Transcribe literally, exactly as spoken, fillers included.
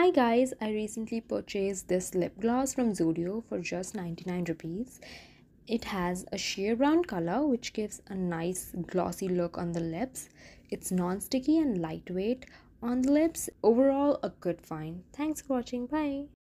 Hi guys, I recently purchased this lip gloss from Zudio for just ninety-nine rupees. It has a sheer brown color which gives a nice glossy look on the lips. It's non-sticky and lightweight on the lips. Overall, a good find. Thanks for watching. Bye.